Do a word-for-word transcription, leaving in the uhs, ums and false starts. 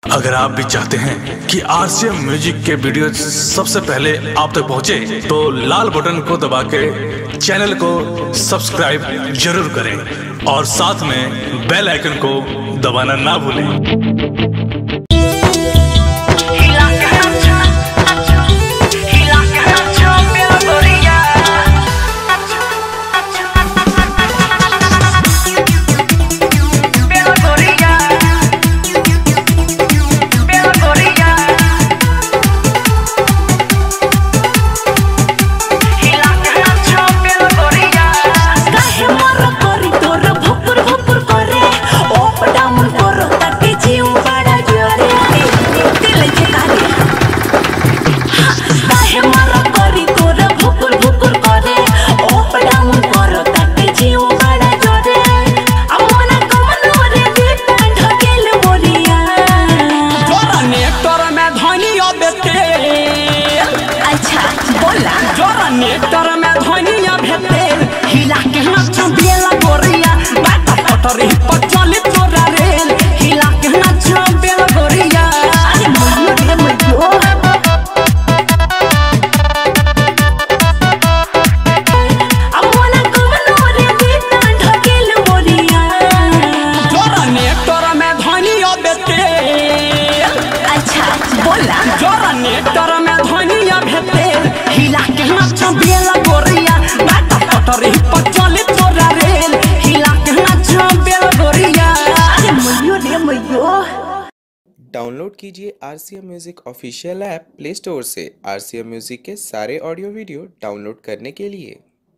अगर आप भी चाहते हैं कि आरसीएम म्यूजिक के वीडियो सबसे पहले आप तक पहुंचे, तो लाल बटन को दबा के चैनल को सब्सक्राइब जरूर करें और साथ में बेल आइकन को दबाना ना भूलें। नेटर में धनिया भेटेल हिला के नाच बेला गोरिया बाटा पटरी पर चली तोरा रेल हिला के नाच बेला गोरिया। अरे मम्मी रे मइयो अमोना कमनो रे बेटा ढकेल मोरिया जोरा नेटर में धनिया भेटेल। अच्छा बोला जोरा नेटर में धनिया भेटेल हिला के नाच बेला गोरिया बाटा पटरी पर चली तोरा रेल हिला के नाच बेला गोरिया। अरे मइयो रे मइयो। डाउनलोड कीजिए RCM music official app play store से आरसीएम म्यूजिक के सारे ऑडियो वीडियो डाउनलोड करने के लिए।